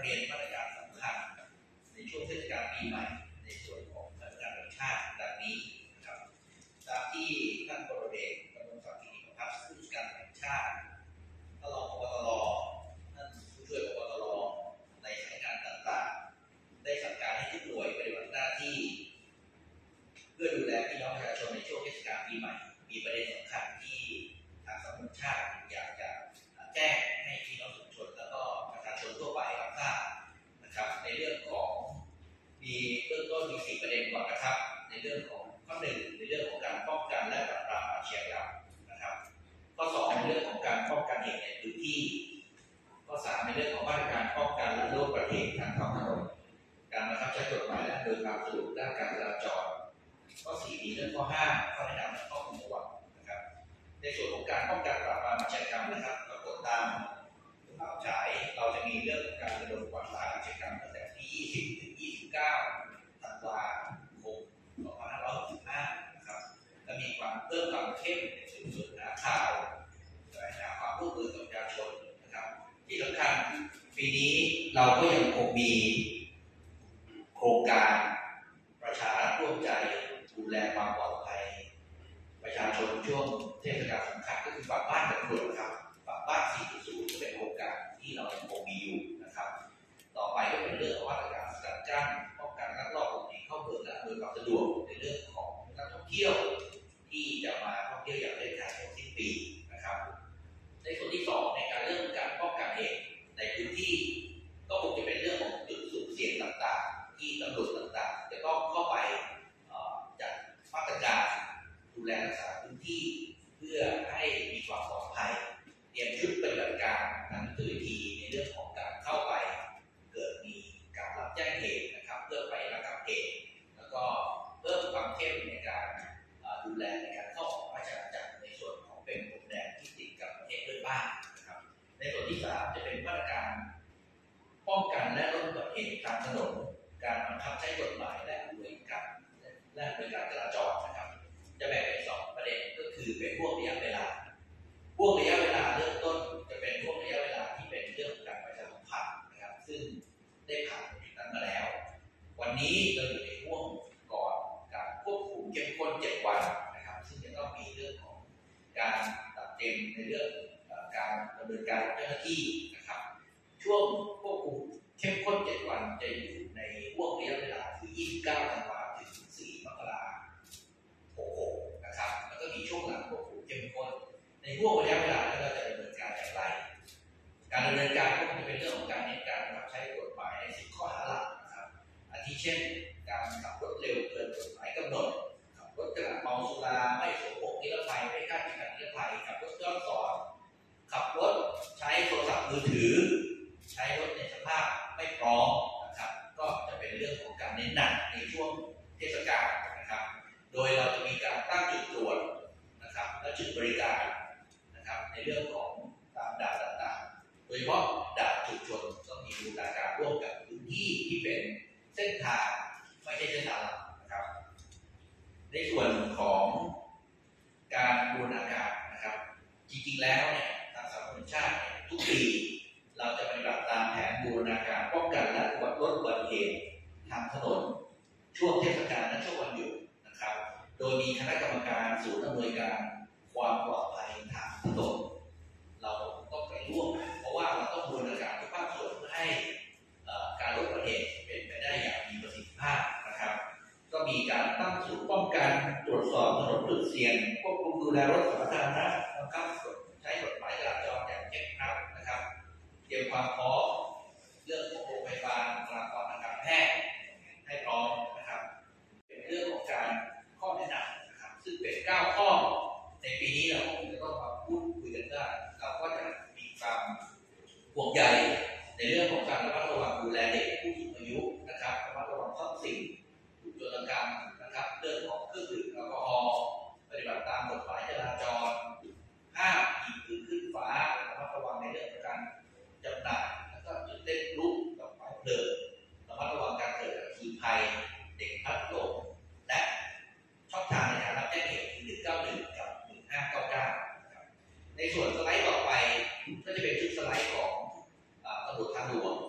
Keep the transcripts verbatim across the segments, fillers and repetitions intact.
เรียนมาตรการสำคัญในช่วงเทศกาลปีใหม่ในส่วนของมาตรการแห่งชาติดังนี้นะครับตามที่ท่านพลเอกดำรงศักดิ์กิติประภัสผู้จัดการแห่งชาติท่านรองผบ.ตร.ท่านผู้ช่วยผบ.ตร.ในสถานการณ์ต่างๆได้สั่งการให้ทุกหน่วยปฏิบัติหน้าที่เพื่อดูแลพี่น้องประชาชนในช่วงเทศกาลปีใหม่มีประเด็นสำคัญที่ทางสำนักชาติอยากจะแจ้งให้พี่น้องประชาชนแล้วก็ประชาชนทั่วไปรับทราบนะครับในเรื่องของมีเบื้องต้นมีสี่ประเด็นก่อนนะครับในเรื่องของข้อหนึ่งในเรื่องของการป้องกันและปราบปรามอาชญากรรมนะครับข้อสองในเรื่องของการป้องกันเหตุในพื้นที่ข้อสามในเรื่องของมาตรการป้องกันและลดอุบัติเหตุทางท้องถนนการบังคับใช้กฎหมายและโดยความสะดวกด้านการจราจรข้อสี่มีเรื่องข้อห้าข้อแนะนำและข้อควรระวังนะครับในส่วนของการป้องกันปราบปรามอาชญากรรมนะครับปรากฏตามข่าวฉายเราจะมีเรื่องของการระดมกวาดล้างอาชญากรรมตั้งแต่ที่ยี่สิบถึงยี่สิบเก้าธันวาคมสองพันห้าร้อยหกสิบห้านะครับและมีความเพิ่มความเข้มในสืบสวนหาข่าวและหาความร่วมมือกับประชาชนนะครับที่สำคัญปีนี้เราก็ยังคงมีโครงการประชารัฐร่วมใจดูแลความปลอดภัยประชาชนช่วงเทศกาลสำคัญก็คือฝากบ้านตำรวจครับฝากบ้าน สี่จุดศูนย์ จะเป็นโครงการที่เรายังคงมีอยู่นะครับต่อไปก็เป็นเรื่องของมาตรการสกัดกั้นป้องกันลักลอบหลบหนีเข้าเมืองและอำนวยความสะดวกในเรื่องของนักท่องเที่ยวที่จะมาท่องเที่ยวอย่างเป็นทางการสิ้นปีนะครับในส่วนที่สองในการเรื่องการป้องกันเหตุในพื้นที่ก็คงจะเป็นเรื่องของจุดสุ่มเสี่ยงต่างๆที่ตำรวจต่างๆจะต้องเข้าไปจัดมาตรการดูแลรักษาพื้นที่เพื่อให้มีความปลอดภัยเตรียมชุดปฏิบัติการทางยุทธวิธีในเรื่องของการเข้าไปเกิดมีการรับแจ้งเหตุนะครับเพื่อไประงับเหตุแล้วก็เพิ่มความเข้มในการดูแลในการเข้าออกราชอาณาจักรในส่วนของเป็นพรมแดนที่ติดกับประเทศเพื่อนบ้านนะครับในส่วนที่สามจะเป็นมาตรการป้องกันและลดอุบัติเหตุทางถนนการบังคับใช้กฎหมายและอำนวยการและอำนวยการจราจรนะครับจะแบ่งเป็นสองประเด็นก็คือเป็นพวกระยะเวลาพวกระยะเวลาเริ่มต้นจะเป็นพวกระยะเวลาที่เป็นเรื่องของการประชาสัมพันธ์นะครับซึ่งได้ผ่านจุดนั้นมาแล้ววันนี้เราอยู่ในช่วงก่อนการควบคุมเข้มข้นเจ็ดวันนะครับซึ่งจะต้องมีเรื่องของการตัดเต็มในเรื่องการดำเนินการของเจ้าหน้าที่นะครับช่วงควบคุมเข้มข้นเจ็ดวันจะอยู่ในช่วงระยะเวลาคือยี่สิบเก้าธันวาคมถึงสี่มกราคมหกหกนะครับแล้วก็มีช่วงหลังควบคุมเข้มข้นในช่วงระยะเวลานั้นเราจะดำเนินการอย่างไรการดำเนินการก็จะเป็นเรื่องของการเน้นการบังคับใช้กฎหมายในสิบข้อหาหลักนะครับอาทิเช่นการขับรถเร็วเกินกฎหมายกำหนดขับรถขณะเมาสุราไม่สวมหมวกนิรภัยไม่คาดเข็มขัดนิรภัยขับรถย้อนสอนขับรถใช้โทรศัพท์มือถือใช้รถในสภาพไม่พร้อมนะครับก็จะเป็นเรื่องของการเน้นหนักในช่วงเทศกาลนะครับโดยเราจะมีการตั้งจุดตรวจนะครับและจุดบริการนะครับในเรื่องของตามด่านต่างๆโดยเฉพาะด่านจุดชนต้องมีบูรณาการร่วมกับพื้นที่ที่เป็นเส้นทางไม่ใช่เส้นทางหลักนะครับในส่วนของการบูรณาการนะครับจริงๆแล้วเนี่ยทางสหประชาชาติทุกปีเราจะปฏิบัติตามแผนบูรณาการป้องกันและลดอุบัติเหตุทางถนนช่วงเทศกาลและช่วงวันหยุดนะครับโดยมีคณะกรรมการศูนย์อำนวยการความปลอดภัยทางถนนเราต้องไปร่วมเพราะว่าเราต้องบูรณาการทุกภาคส่วนเพื่อให้การลดอุบัติเหตุเป็นไปได้อย่างมีประสิทธิภาพนะครับก็มีการตั้งศูนย์ป้องกันตรวจสอบถนนจุดเสี่ยงควบคุมดูแลรถสาธารณะบังคับใช้กฎหมายจราจรอย่างเคร่งครัดนะครับเตรียมความพร้อมเรื่องของโรงพยาบาลบุคลากรทางการแพทย์ให้พร้อมนะครับเป็นเรื่องของการข้อแนะนำนะครับซึ่งเป็นเก้าข้อในปีนี้เราคงจะต้องมาพูดคุยกันได้เราก็จะมีความห่วงใยในเรื่องของการระมัดระวังดูแลเด็กผู้สูงอายุนะครับระมัดระวังทรัพย์สินถูกโจรกรรมนะครับเรื่องของเครื่องดื่มแอลกอฮอล์ปฏิบัติตามกฎหมายจราจรห้ามยิงปืนขึ้นฟ้าระมัดระวังในเรื่องของการจำหน่ายแล้วก็จุดเล่นลุกดอกไม้เพลิงระมัดระวังการเกิดอัคคีภัยเด็กพลัดหลงและช่องทางในการรับแจ้งเหตุคือหนึ่งเก้าหนึ่งกับหนึ่งห้าเก้าเก้าในส่วนสไลด์ต่อไปก็จะเป็นชุดสไลด์ของตำรวจทางหลวงนะครับ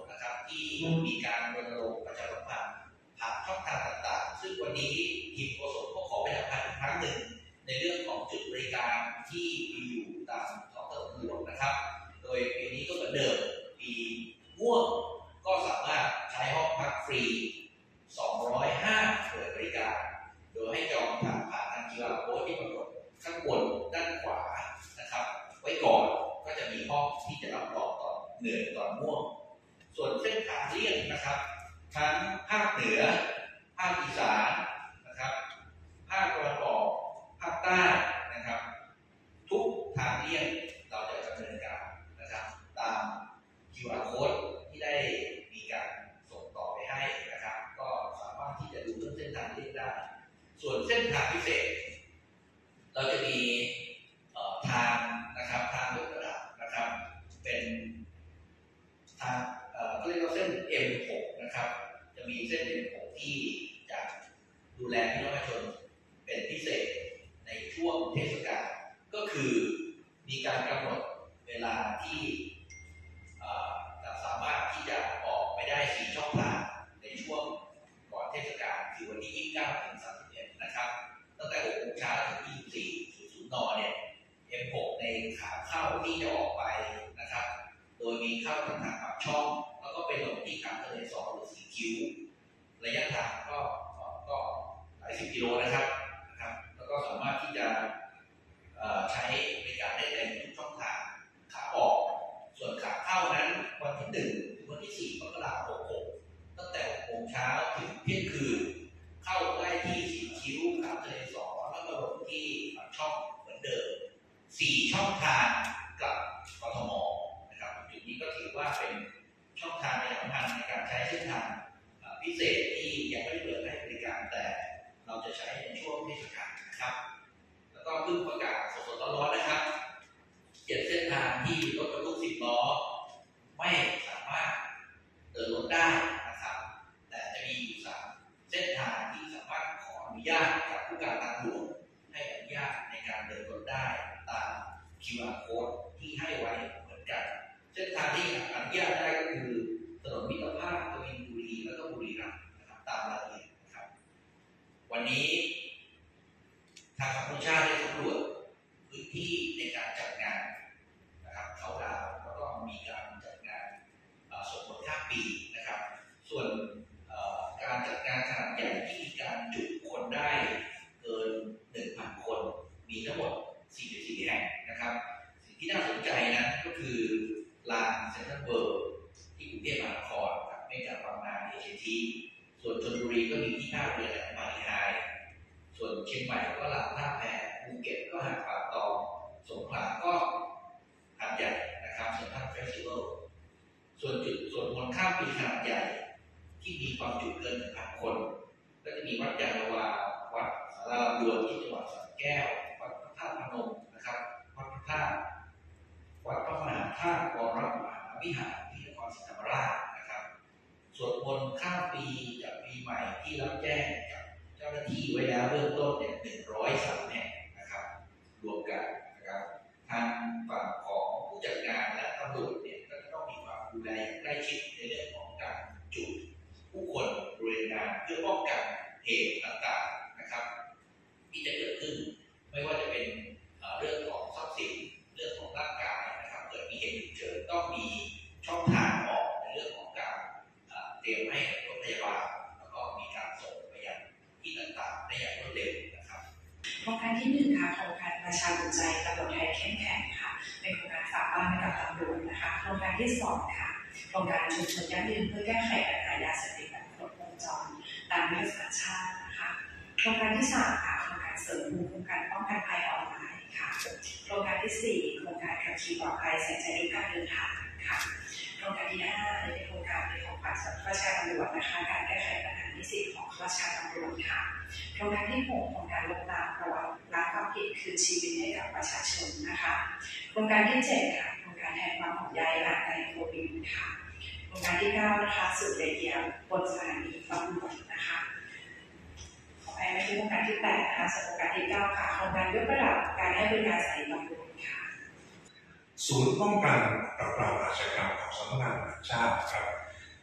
ที่มีการรณรงค์ประชาสัมพันธ์ผ่านช่องทางต่างๆซึ่งวันนี้ทีมโฆษกก็ขอประชาสัมพันธ์อีกครั้งหนึ่งในเรื่องของจุดบริการที่มีอยู่ตามท้องถนนหลวงนะครับโดยปีนี้ก็เหมือนเดิมปีม่วงก็สามารถใช้ห้องพักฟรีสองร้อยห้าเปิดบริการโดยให้จองผ่านผ่านทาง คิว อาร์ Code ที่ปรากฏข้างบนด้านขวานะครับไว้ก่อนก็จะมีห้องที่จะรับรองตอนเหนื่อยตอนม่วงส่วนเส้นทางเลี่ยงนะครับทั้งภาคเหนือภาคอีสานนะครับภาคตะวันออกภาคใต้นะครับทุกทางเลี่ยงเราจะดำเนินการนะครับตาม คิว อาร์ Code ที่ได้มีการส่งต่อไปให้นะครับก็สามารถที่จะดูเรื่องเส้นทางเลี่ยงได้ส่วนเส้นทางพิเศษเราจะมีทางนะครับทางยกระดับนะครับเป็นทางก็เรียกว่าเส้น เอ็ม หก นะครับจะมีเส้น เอ็ม หก ที่จะดูแลพี่น้องประชาชนเป็นพิเศษในช่วงเทศกาลก็คือมีการกำหนดเวลาที่จะสามารถที่จะออกไปได้สี่ช่องทางในช่วงก่อนเทศกาลคือวันที่ยี่สิบเก้าถึงสามสิบเอ็ดนะครับตั้งแต่หกโมงเช้าถึงยี่สิบสี่ ศูนย์ นเนี่ย เอ็ม หก ในขาเข้าที่จะออกไปนะครับโดยมีเข้าทางทางปากช่องแล้วก็ไปลงที่ขามทะเลสอหรือสีคิ้วระยะทางก็ก็หลายสิบกิโลนะครับนะครับแล้วก็สามารถที่จะใช้บริการได้เต็มทุกช่องทางขาออกส่วนขาเข้านั้นวันที่หนึ่งถึงวันที่สี่มกราคมหกหกตั้งแต่หกโมงเช้าถึงเที่ยงคืนเข้าได้ที่สีคิ้วขามทะเลสอแล้วก็ลงที่ปากช่องเหมือนเดิมสี่ช่องทางกับกทมนะครับจุดนี้ก็ถือว่าเป็นช่องทางในสำคัญในการใช้เส้นทางพิเศษที่ยังไม่ได้เปิดให้บริการแต่เราจะใช้ในช่วงเทศกาลนะครับแล้วก็เพิ่งประกาศสดๆร้อนๆนะครับเจ็ดเส้นทางที่รถบรรทุกสิบล้อไม่สามารถเดินรถได้นะครับแต่จะมีอยู่สามเส้นทางที่สามารถขออนุญาตจากผู้การทางหลวงให้อนุญาตในการเดินรถได้ตาม คิว อาร์ Code ที่ให้ไว้เหมือนกันเส้นทางที่อนุญาตได้ก็คือถนนมิตรภาพกบินบุรีแล้วก็บุรีรัมย์นะครับตามรายละเอียดนะครับวันนี้ทางสำนักชาติได้สำรวจพื้นที่ในการจัดงานนะครับเขาดาวแล้วก็มีการจัดงานสวดมนต์ข้ามปีนะครับส่วนการจัดงานขนาดใหญ่ที่มีการจุคนได้เกิน หนึ่งพัน คนมีทั้งหมดสี่สิบสี่แห่งนะครับสิ่งที่น่าสนใจนะก็คือลานเซ็นทรัลเวิลด์ที่กรุงเทพมหานครกับเมกะบางนาเอเชียทีส่วนชลบุรีก็มีที่ท่าเรือมาริไฮส่วนเชียงใหม่ก็ลานท่าแพภูเก็ตก็หาดป่าตองสงขลาก็หาดใหญ่นะครับเซ็นทรัลเฟสติวัลส่วนจุดส่วนมนต์ข้ามปีขนาดใหญ่ที่มีความจุเกิน หนึ่งพัน คนก็จะมีวัดยานนาวาวัดสาราลำดวนที่จังหวัดสระแก้ววัดพระธาตุพนมนะครับวัดพระธาตุวัดพระมหาธาตุวรมหาวิหารที่นครศรีธรรมราชนะครับสวดมนต์ข้ามปีจากปีใหม่ที่รับแจ้งกับเจ้าหน้าที่ไว้แล้วเบื้องต้นเนี่ยหนึ่งร้อยสามแห่งนะครับรวมกันนะครับทางฝั่งของผู้จัดงานและตำรวจเนี่ยก็จะต้องมีความดูแลอย่างใกล้ชิดในเรื่องของการจุดผู้คนบริเวณงานเพื่อป้องกันเหตุต่างๆนะครับที่จะเกิดขึ้นไม่ว่าจะเป็นเรื่องของทรัพย์สินเรื่องของร่างกายนะครับเกิดมีเหตุฉุกเฉินต้องมีช่องทางออกในเรื่องของการเตรียมให้รถพยาบาลแล้วก็มีการส่งไปยังที่ต่างๆได้อย่างรวดเร็วนะครับโครงการที่หนึ่งค่ะโครงการประชาอุ่นใจตำรวจไทยเข้มแข็งค่ะเป็นโครงการฝากบ้านให้กับตำรวจนะคะโครงการที่สองค่ะโครงการชุมชนยั่งยืนเพื่อแก้ไขปัญหายาเสพติดแบบครบวงจรตามยุทธศาสตร์ชาตินะคะโครงการที่สามค่ะโครงการเสริมภูมิคุ้มกันป้องกันภัยออนไลน์ค่ะโครงการที่สี่โครงการขับขี่ปลอดภัยใส่ใจทุกการเดินทางค่ะโครงการที่ห้าเป็นโครงการเป็นของฝ่ายข้าราชการตำรวจนะคะการแก้ไขปัญหานิสิตของข้าราชการตำรวจค่ะโครงการที่หกโครงการลดละประวัติละความผิดคืนชีวิตให้กับประชาชนนะคะโครงการที่เจ็ดค่ะโครงการแทนความห่วงใยหลังการโควิดค่ะโครงการที่เก้านะคะสุดเดียวบนสถานีตำรวจนะคะขอไปไม่ใช่โครงการที่แปดนะคะส่วนโครงการที่เก้าค่ะโครงการยกระดับการให้บริการสถานีตำรวจค่ะศูนย์ป้องกันปราบปรามอาชญากรรมของสำนักงานตำรวจแห่งชาติครับ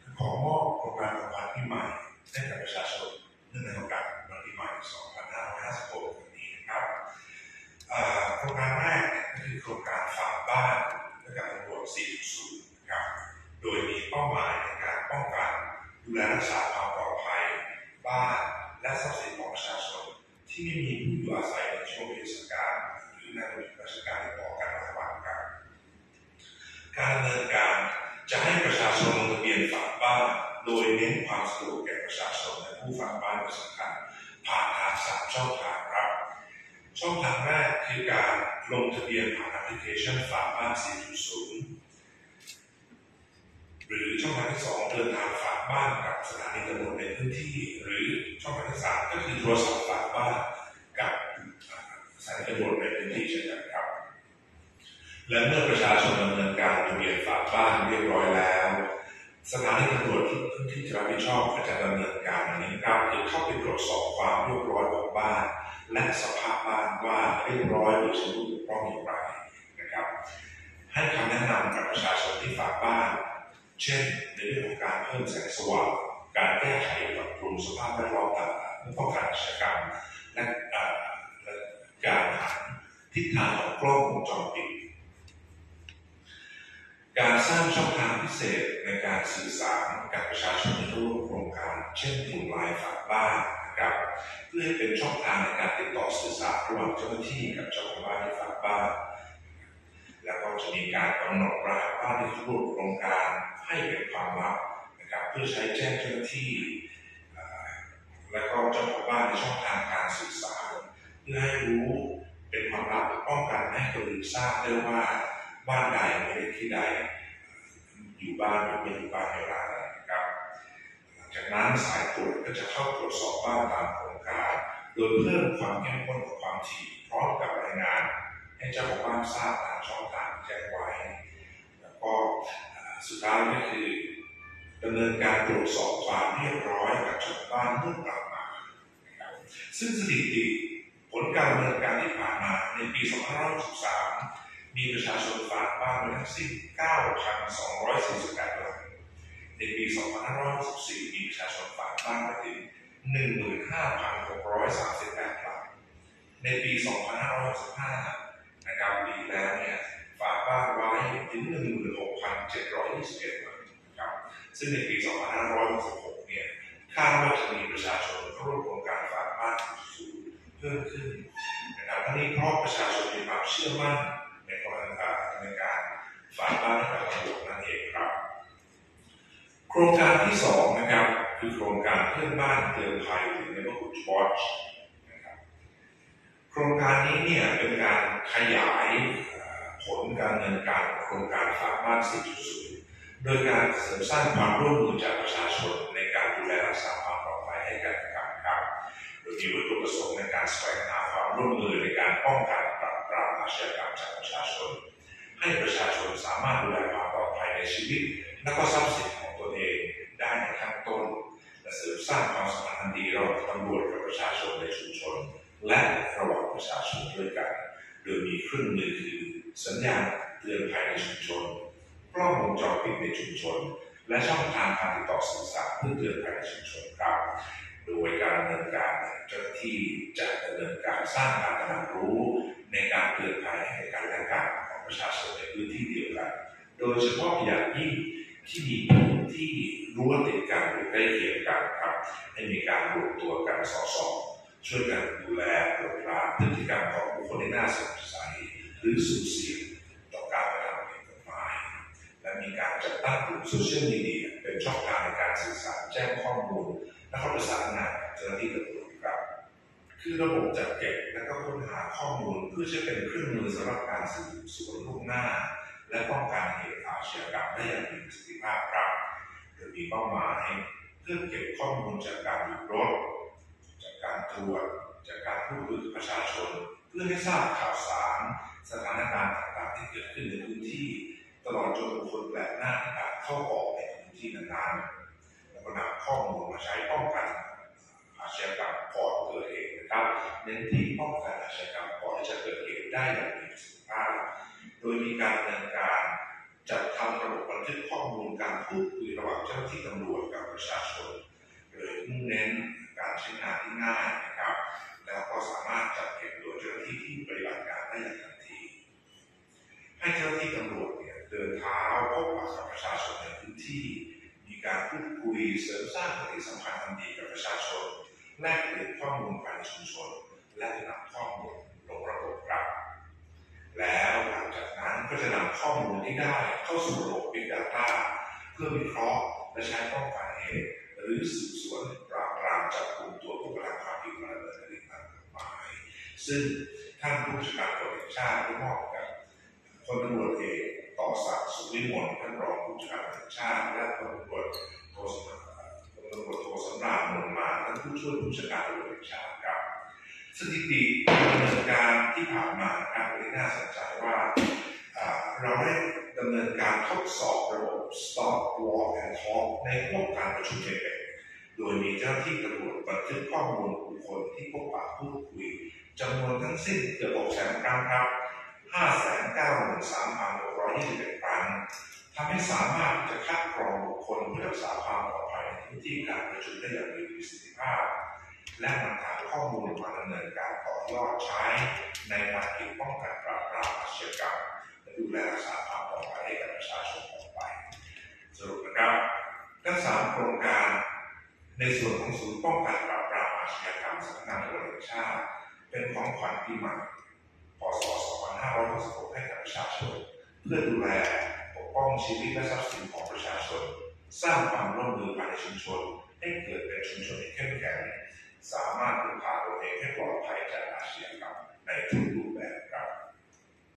ขอมอบโครงการของขวัญปีใหม่ให้กับประชาชนเนื่องในโอกาสวันปีใหม่สองพันห้าร้อยห้าสิบหกนี้นะครับโครงการแรกก็คือโครงการฝากบ้านให้กับตำรวจ สี่จุดศูนย์ ครับโดยมีเป้าหมายในการป้องกันดูแลรักษาความปลอดภัยบ้านและทรัพย์สินของประชาชนที่ไม่มีผู้อยู่อาศัยในช่วงเทศกาลหรือในราชการติดต่อกันหลายวันครับการดำเนินการจะให้ประชาชนลงทะเบียนฝากบ้านโดยเน้นความสะดวกแก่ประชาชนและผู้ฝากบ้านเป็นสำคัญผ่านทางสามช่องทางครับช่องทางแรกคือการลงทะเบียนผ่านแอปพลิเคชันฝากบ้าน สี่จุดศูนย์ หรือช่องทางที่สองเดินทางฝากบ้านกับสถานีตำรวจในพื้นที่หรือช่องทางที่สามก็คือโทรศัพท์ฝากบ้านกับสถานีตำรวจในพื้นที่เช่นกันครับและเมื่อประชาชนดำเนินการทะเบียนฝากบ้านเรียบร้อยแล้วสถานีตำรวจที่พื้นที่จะรับผิดชอบก็จะดำเนินการอันนี้ครับคือเข้าไปตรวจสอบความเรียบร้อยของบ้านและสภาพบ้านว่าเรียบร้อยหรือสมบูรณ์ถูกต้องอย่างไรนะครับให้คำแนะนำกับประชาชนที่ฝากบ้านเช่นในเรื่องของการเพิ่มแสงสว่างการแก้ไขปรับปรุงสภาพแวดล้อมต่างๆเพื่อป้องกันอาชญากรรมและการหาทิศทางของกล้องวงจรปิดการสร้างช่องทางพิเศษในการสื่อสารกับประชาชนที่ร่วมโครงการเช่นกลุ่มไลน์ฝากบ้านนะครับเพื่อให้เป็นช่องทางในการติดต่อสื่อสารระหว่างเจ้าหน้าที่กับเจ้าของบ้านที่ฝากบ้านแล้วก็จะมีการกำหนดรหัสบ้านที่เข้าร่วมโครงการให้เป็นความลับนะครับเพื่อใช้แจ้งเจ้าหน้าที่และก็เจ้าของบ้านในช่องทางการสื่อสารเพื่อให้รู้เป็นความลับป้องกันไม่ให้คนอื่นทราบได้ว่าบ้านใดไม่ได้ที่ใดอยู่บ้านหรือไม่อยู่บ้านในเวลาใดนะครับหลังจากนั้นสายตรวจก็จะเข้าตรวจสอบบ้านตามโครงการโดยเพิ่มความเข้มข้นของความถี่พร้อมกับรายงานให้เจ้าของบ้านทราบตามช่องทางแจ้งไว้แล้วก็สุดท้ายก็คือดำเนินการตรวจสอบความเรียบร้อยกับเจ้าของบ้านเมื่อกลับมาซึ่งสถิติผลการดำเนินการที่ผ่านมาในปีสองพันห้าร้อยหกสิบสามมีประชาชนฝากบ้านไปทั้งสิ้น เก้าพันสองร้อยสี่สิบแปด หลังในปีสองพันห้าร้อยหกสิบสี่มีประชาชนฝากบ้านไปถึง หนึ่งหมื่นห้าพันหกร้อยสามสิบแปด หลังในปีสองพันห้าร้อยหกสิบห้านะครับปีแล้วเนี่ยฝากบ้านไว้ถึง หนึ่งหมื่นหกพันเจ็ดร้อยยี่สิบเอ็ด หลังครับซึ่งในปีสองพันห้าร้อยหกสิบหกเนี่ยคาดว่าจะมีประชาชนเข้าร่วมโครงการฝากบ้านสูงเพิ่มขึ้นนะครับทั้งนี้เพราะประชาชนมีความเชื่อมั่นในการในการฝากบ้านให้กับตำรวจนั่นเองครับโครงการที่สองนะครับคือโครงการเพื่อนบ้านเตือนภัยหรือ Neighborhood Watch นะครับโครงการนี้เนี่ยเป็นการขยายผลการดำเนินการโครงการฝากบ้าน สี่จุดศูนย์ โดยการเสริมสร้างความร่วมมือจากประชาชนในการดูแลรักษาความปลอดภัยให้กันและกันครับโดยมีวัตถุประสงค์ในการแสวงหาความร่วมมือในการป้องกันปราบปรามอาชญากรรมจากประชาชนให้ประชาชนสามารถดูแลความปลอดภัยในชีวิตและก็ทรัพย์สินของตนเองได้ในขั้นต้นและเสริมสร้างความสัมพันธ์อันดีระหว่างตำรวจกับประชาชนในชุมชนและระหว่างประชาชนด้วยกันโดยมีเครื่องมือคือสัญญาณเตือนภัยในชุมชนกล้องวงจรปิดในชุมชนและช่องทางการติดต่อสื่อสารเพื่อเตือนภัยในชุมชนครับโดยการดำเนินการเจ้าหน้าที่จะดำเนินการสร้างการตระหนักรู้ในการเตือนภัยให้กันและกันของประชาชนในพื้นที่เดียวกันโดยเฉพาะอย่างยิ่งที่มีพื้นที่รั้วติดกันหรือใกล้เคียงกันครับให้มีการรวมตัวกันสอดส่องช่วยกันดูแลปราบปรามพฤติกรรมของบุคคลที่น่าสงสัยหรือสุ่มเสี่ยงต่อการกระทำผิดกฎหมายและมีการจัดตั้งกลุ่มโซเชียลมีเดียเป็นช่องทางในการสื่อสารแจ้งข้อมูลและข้อประสานงานกับเจ้าหน้าที่ตำรวจครับคือระบบจัดเก็บและก็ค้นหาข้อมูลเพื่อจะเป็นเครื่องมือสำหรับการสืบสวนล่วงหน้าและป้องกันเหตุอาชญากรรมได้อย่างมีประสิทธิภาพครับโดยมีเป้าหมายเพื่อเก็บข้อมูลจากการหยุดรถจากการตรวจจากการพูดคุยกับประชาชนเพื่อให้ทราบข่าวสารสถานการณ์ต่างๆที่เกิดขึ้นในพื้นที่ตลอดจนบุคคลแปลกหน้าที่อาจเข้าออกในพื้นที่นั้นๆแล้วก็นำข้อมูลมาใช้ป้องกันอาชญากรรมก่อนเกิดเหตุนะครับเน้นที่ป้องกันอาชญากรรมก่อนที่จะเกิดเหตุได้อย่างมีประสิทธิภาพโดยมีการดำเนินการจัดทำระบบบันทึกข้อมูลการพูดคุยระหว่างเจ้าเจ้าหน้าที่ตำรวจกับประชาชนโดยมุ่งเน้นการใช้งานที่ง่ายนะครับแล้วก็สามารถจัดเก็บโดยเจ้าหน้าที่ที่ปฏิบัติการได้อย่างทันทีให้เจ้าหน้าที่ตำรวจเนี่ยเดินเท้าพบปะกับประชาชนในพื้นที่มีการพูดคุยเสริมสร้างปฏิสัมพันธ์อันดีกับประชาชนแลกเปลี่ยนข้อมูลภายในชุมชนและนำข้อมูลลงระบบครับแล้วหลังจากนั้นก็จะนำข้อมูลที่ได้เข้าสู่ระบบ Big Data เพื่อวิเคราะห์และใช้ป้องกันเหตุหรือสืบสวนปราบปรามจับกุมตัวผู้กระทำความผิดมาดำเนินคดีตามกฎหมายซึ่งท่านผู้บัญชาการตำรวจแห่งชาติได้มอบกับพลตำรวจเอกต่อศักดิ์สุขวิมลท่านรองผู้บัญชาการตำรวจแห่งชาติและพลตำรวจโทสำราญพลตำรวจโทสำราญนนท์มาท่านผู้ช่วยผู้บัญชาการตำรวจแห่งชาติครับสถิติการดำเนินการที่ผ่านมาครับที่น่าสนใจว่าเราได้ดำเนินการทดสอบระบบ Stop Walk and Talk ในห้องการประชุมใหญ่โดยมีเจ้าหน้าที่ตำรวจบันทึกข้อมูลบุคคลที่พบปะพูดคุยจำนวนทั้งสิ้นเกือบ หกแสน ครั้งครับ ห้าแสนเก้าหมื่นสามพันหกร้อยยี่สิบเอ็ด ครั้งทำให้สามารถจะคัดกรองบุคคลเพื่อรักษาความปลอดภัยในพื้นที่การประชุมได้อย่างมีประสิทธิภาพและนำฐานข้อมูลมาดำเนินการต่อยอดใช้ในภารกิจป้องกันปราบปรามอาชญากรรมและดูแลรักษาความปลอดภัยให้กับประชาชนต่อไปสรุปนะครับทั้งสามโครงการในส่วนของศูนย์ป้องกันปราบปรามอาชญากรรมสำนักงานตำรวจแห่งชาติเป็นของขวัญปีใหม่พ.ศ. สองพันห้าร้อยหกสิบหกให้กับประชาชนเพื่อดูแลปกป้องชีวิตและทรัพย์สินของประชาชนสร้างความร่วมมือภายในชุมชนให้เกิดเป็นชุมชนที่เข้มแข็งสามารถพึ่งพาตัวเองให้ปลอดภัยจากอาชญากรรมในทุกรูป